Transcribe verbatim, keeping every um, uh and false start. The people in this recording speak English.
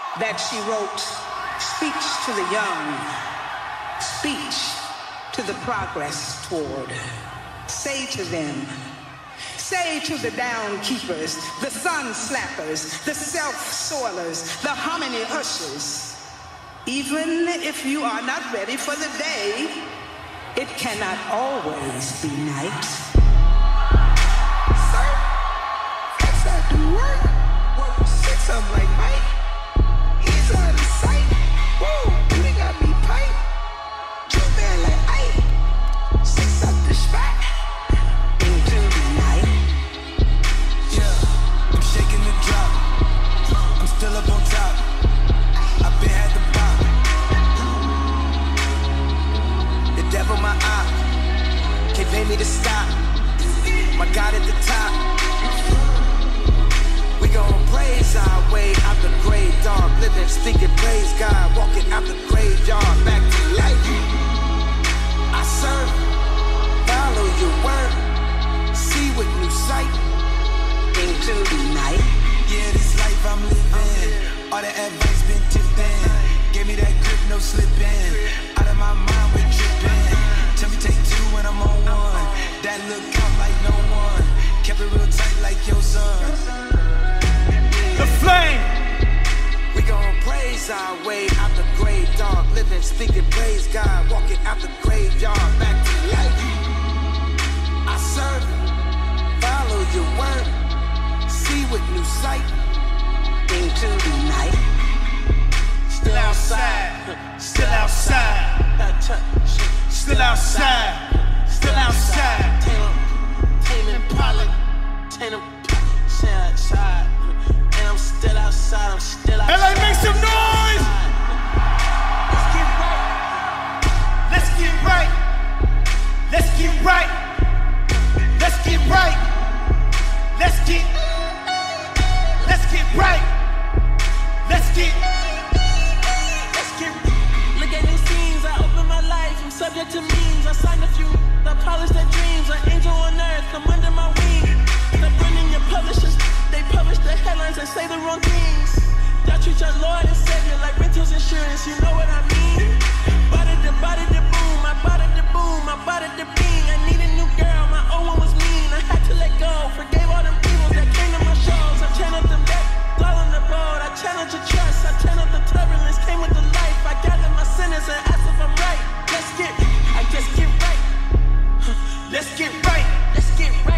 that she wrote, speech to the young, speech to the progress toward. Say to them, say to the downkeepers, the sun slappers, the self-soilers, the hominy ushers, even if you are not ready for the day, it cannot always be night. Sir, flex out the work, work six up like Mike. He's out of sight. Whoa, they got me pipe. Two man like Ike. Six up the spot. Into the night. Yeah, I'm shaking the drop. I'm still up on top. I've been at the bottom. The devil my eye. Can't pay me to stop. My God at the top. We gon' praise our way out the grave, dog. Living, speaking, praise God. Walking out the graveyard, back to life. I serve, follow your word, see with new sight. Into the night. Yeah, this life I'm living, all the advice been tipped in. Gave me that grip, no slipping. Out of my mind, we're tripping. Tell me take two when I'm on one. That look out like no one. Kept it real tight like your son. The flame. We gon' praise our way out the grave, dog. Living, speaking, praise God. Walking out the graveyard, back to life. I serve, follow your word, see with new sight. Into the night. Still outside. Still outside. Still outside. Still outside. Tame Impala, Tame outside. And I'm still outside, I'm still outside. L A, make some noise! Let's get right. Let's get right. Let's get right. Let's get. Let's get right. Let's get. Let's get. Look at these scenes, I open my life, I'm subject to means. I signed a few, I polish their dreams. An angel on earth, come under my wing. Stop running your publishers, they publish the headlines and say the wrong things. Y'all treat your Lord and Savior like rentals insurance, you know what I mean? Body the body the boom, I body the boom, I body the beam. I need a new girl, my old one was mean. I had to let go, forgave all them evils that came to my shows. I channeled them back, dwell on the road. I challenge your trust, I channeled the turbulence, came with the life. I gathered my sinners and asked if I'm right. Let's get, I just get right. Let's get right, let's get right.